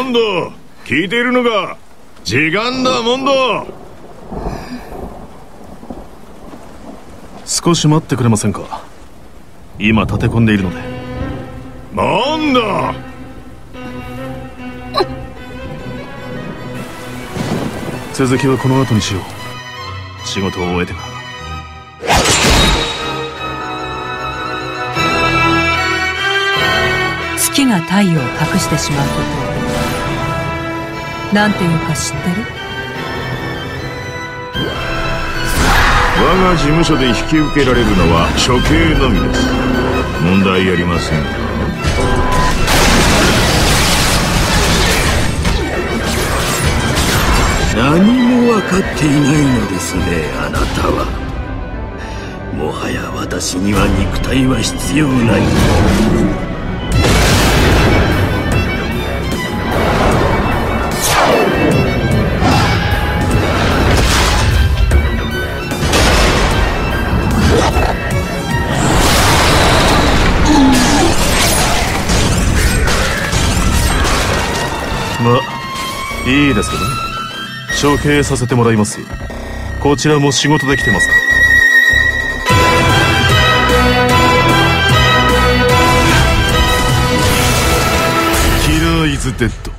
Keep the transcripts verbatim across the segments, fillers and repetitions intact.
ンド、聞いているのか。時間だモンド。 少し待ってくれませんか。今立て込んでいるので。 モンド、 続きはこの後にしよう。仕事を終えてから。 月が太陽を隠してしまうことをなんていうか知ってる？ 我が事務所で引き受けられるのは処刑のみです。問題ありませんか？ 何も分かっていないのですね、あなたは。もはや私には肉体は必要ない。 まあいいですけどね。処刑させてもらいますよ。こちらも仕事できてますから。キラーイズデッド。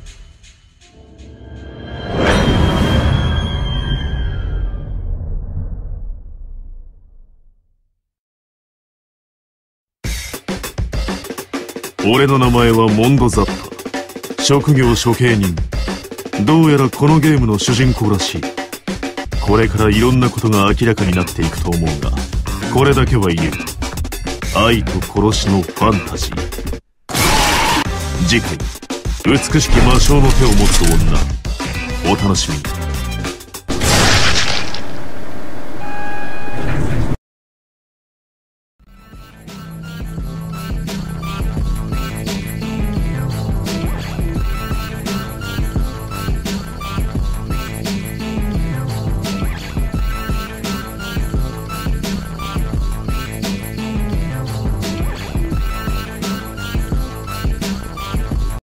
俺の名前はモンド・ザッパ、職業処刑人。どうやらこのゲームの主人公らしい。これからいろんなことが明らかになっていくと思うが、これだけは言える。愛と殺しのファンタジー。次回、美しき魔性の手を持つ女。お楽しみに。